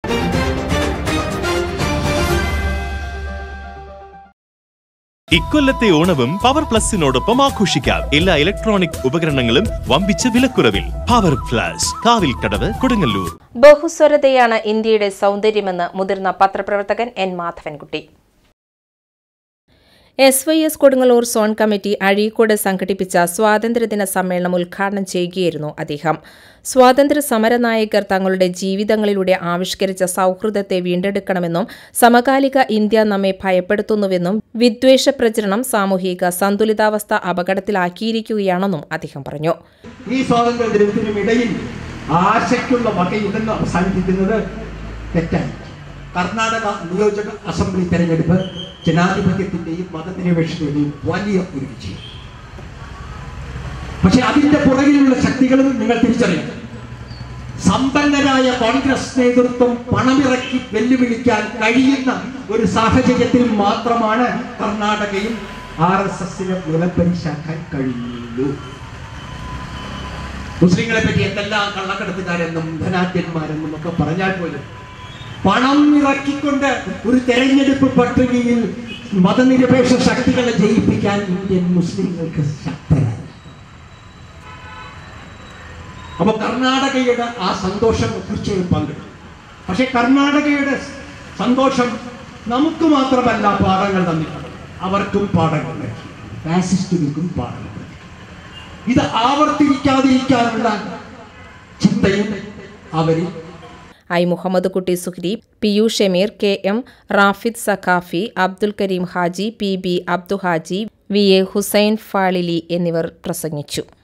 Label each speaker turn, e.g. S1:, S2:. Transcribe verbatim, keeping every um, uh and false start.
S1: ഇക്കൊല്ലത്തെ ഓണവും പവർ പ്ലസിനോടൊപ്പം ആഘോഷിക്കാം. എല്ലാ ഇലക്ട്രോണിക് ഉപകരണങ്ങളും വമ്പിച്ച വിലക്കുറവിൽ. Power plus, Kavilkadavu, Kodungallur.
S2: ബഹുസ്വരതയാണ് ഇന്ത്യയുടെ സൗന്ദര്യമെന്ന് മുതിർന്ന പത്രപ്രവർത്തകൻ N Madhavankutty. S Y S Kodungallur zone committee Azhikode സംഘടിപ്പിച്ച സ്വാതന്ത്ര്യദിന സമ്മേളനം ഉദ്ഘാടനം ചെയ്യുകയായിരുന്നു അദ്ദേഹം. സ്വാതന്ത്ര്യ സമരനായകർ തങ്ങളുടെ ജീവിതങ്ങളിലൂടെ ആവിഷ്കരിച്ച സൗഹൃദത്തെ വീണ്ടെടുക്കണമെന്നും സമകാലിക ഇന്ത്യ നമ്മെ ഭയപ്പെടുത്തുന്നുവെന്നും വിദ്വേഷ പ്രചരണം സാമൂഹിക സന്തുലിതാവസ്ഥ അപകടത്തിലാക്കിയിരിക്കുകയാണെന്നും അദ്ദേഹം പറഞ്ഞു.
S3: ഈ സ്വാതന്ത്ര്യദിനത്തിനുമിടയിൽ ആശയ്ക്കുള്ള വകയുണ്ടെന്ന് അവസാനിപ്പിക്കുന്നത് തെറ്റാണ്. കർണാടക നിയോജക അസംബ്ലി തെരഞ്ഞെടുപ്പ് ജനാധിപത്യത്തിന്റെയും മതനിരപേക്ഷതയുടെയും വലിയ ഒരു വിജയം. പക്ഷെ അതിന്റെ പുറകിലുള്ള ശക്തികളും നിങ്ങൾ തിരിച്ചറിയണം. സമ്പന്നരായ കോൺഗ്രസ് നേതൃത്വം പണമിറക്കി വെല്ലുവിളിക്കാൻ കഴിയുന്ന ഒരു സാഹചര്യത്തിൽ മാത്രമാണ് കർണാടകയിൽ ആർ എസ് എസിനെ പുനഃപരിശാക്കാൻ കഴിയുള്ളൂ. മുസ്ലിങ്ങളെ പറ്റി എന്തെല്ലാം കള്ളക്കടത്തുകാരെന്നും ധനാഢ്യന്മാരെന്നും ഒക്കെ പറഞ്ഞാൽ പോലും പണം ഇറക്കിക്കൊണ്ട് ഒരു തെരഞ്ഞെടുപ്പ് പട്ടികയിൽ മതനിരപേക്ഷ ശക്തികളെ ജയിപ്പിക്കാൻ ഇന്ത്യൻ മുസ്ലിങ്ങൾക്ക് ശക്തരാണ്. അപ്പൊ കർണാടകയുടെ ആ സന്തോഷം തീർച്ചയായും പങ്കിടും. പക്ഷെ കർണാടകയുടെ സന്തോഷം നമുക്ക് മാത്രമല്ല പാഠങ്ങൾ തന്നിട്ടുണ്ട്, അവർക്കും പാഠങ്ങൾ നൽകി, ഫാസിസ്റ്റുകൾക്കും പാഠങ്ങൾ നൽകി. ഇത് ആവർത്തിക്കാതിരിക്കാനുള്ള ചിന്തയും അവരിൽ.
S2: I Muhammad Kutty Suhri, P U Shameer, K M Rafid Saqafi, Abdul Kareem Haji, P B Abdu Haji, V A Hussain Fazili എന്നിവർ പ്രസംഗിച്ചു.